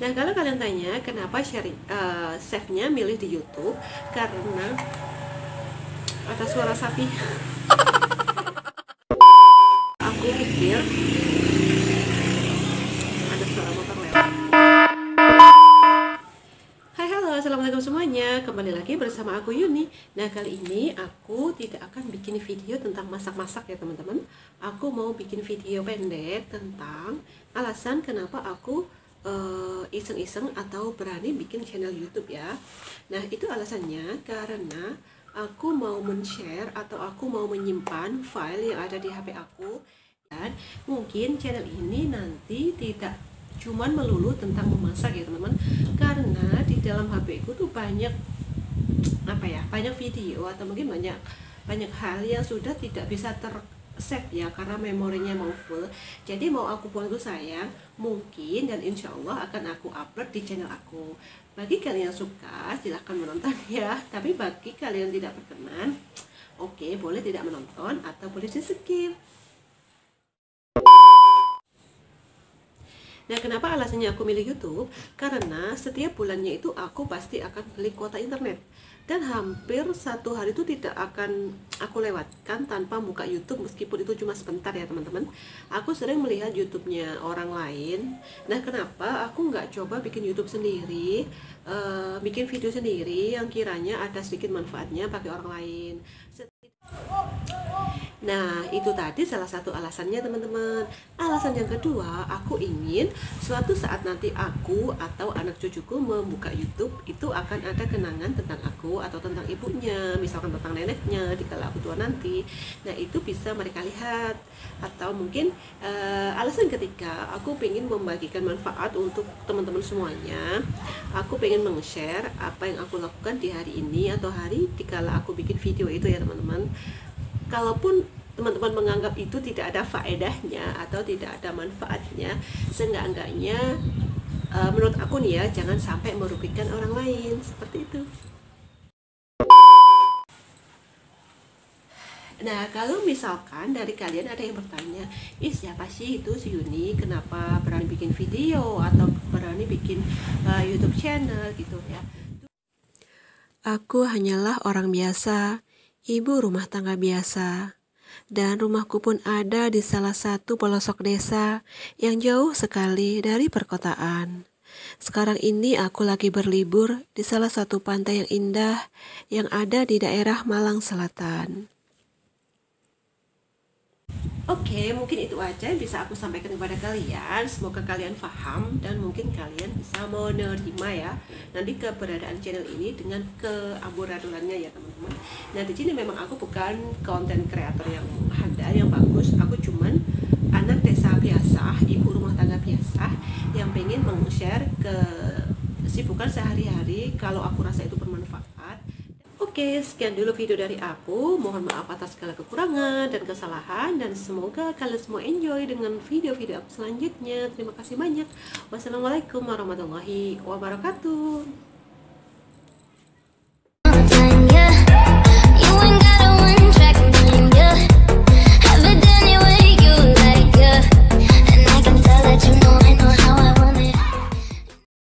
Nah, kalau kalian tanya kenapa chefnya milih di YouTube, karena ada suara sapi. Aku pikir ada suara motor lewat. Hai, halo, assalamualaikum semuanya. Kembali lagi bersama aku Yuni. Nah, kali ini aku tidak akan bikin video tentang masak-masak ya teman-teman. Aku mau bikin video pendek tentang alasan kenapa aku iseng-iseng atau berani bikin channel YouTube ya. Nah, itu alasannya karena aku mau men-share atau aku mau menyimpan file yang ada di HP aku, dan mungkin channel ini nanti tidak cuman melulu tentang memasak ya teman-teman, karena di dalam HP ku tuh banyak banyak video atau mungkin banyak hal yang sudah tidak bisa save ya, karena memorinya mau full. Jadi mau aku buang itu sayang, mungkin dan insya Allah akan aku upload di channel aku. Bagi kalian yang suka silahkan menonton ya, tapi bagi kalian yang tidak berkenan, oke, boleh tidak menonton atau boleh di skip. Nah, kenapa alasannya aku milih YouTube? Karena setiap bulannya itu aku pasti akan beli kuota internet, dan hampir satu hari itu tidak akan aku lewatkan tanpa buka YouTube, meskipun itu cuma sebentar ya teman-teman. Aku sering melihat YouTube-nya orang lain. Nah, kenapa aku nggak coba bikin YouTube sendiri, bikin video sendiri yang kiranya ada sedikit manfaatnya bagi orang lain. Nah, itu tadi salah satu alasannya teman-teman. Alasan yang kedua, aku ingin suatu saat nanti aku atau anak cucuku membuka YouTube, itu akan ada kenangan tentang aku atau tentang ibunya, misalkan tentang neneknya di kala aku tua nanti. Nah, itu bisa mereka lihat. Atau mungkin alasan ketiga, aku ingin membagikan manfaat untuk teman-teman semuanya. Aku pengen meng-share apa yang aku lakukan di hari ini atau hari di kala aku bikin video itu ya teman-teman. Kalaupun teman-teman menganggap itu tidak ada faedahnya atau tidak ada manfaatnya, seenggak-enggaknya menurut aku nih ya, jangan sampai merugikan orang lain, seperti itu. Nah, kalau misalkan dari kalian ada yang bertanya, siapa sih itu si Yuni, kenapa berani bikin video atau berani bikin YouTube channel gitu ya. Aku hanyalah orang biasa, ibu rumah tangga biasa, dan rumahku pun ada di salah satu pelosok desa yang jauh sekali dari perkotaan. Sekarang ini aku lagi berlibur di salah satu pantai yang indah yang ada di daerah Malang Selatan. Oke, mungkin itu aja yang bisa aku sampaikan kepada kalian. Semoga kalian paham dan mungkin kalian bisa menerima ya nanti keberadaan channel ini dengan keamburadulannya ya teman-teman. Nah, di sini memang aku bukan konten kreator yang handal yang bagus. Aku cuman anak desa biasa, ibu rumah tangga biasa yang pengen meng-share kesibukan sehari-hari kalau aku rasa itu bermanfaat. Oke, sekian dulu video dari aku. Mohon maaf atas segala kekurangan dan kesalahan, dan semoga kalian semua enjoy dengan video-video aku selanjutnya. Terima kasih banyak. Wassalamualaikum warahmatullahi wabarakatuh.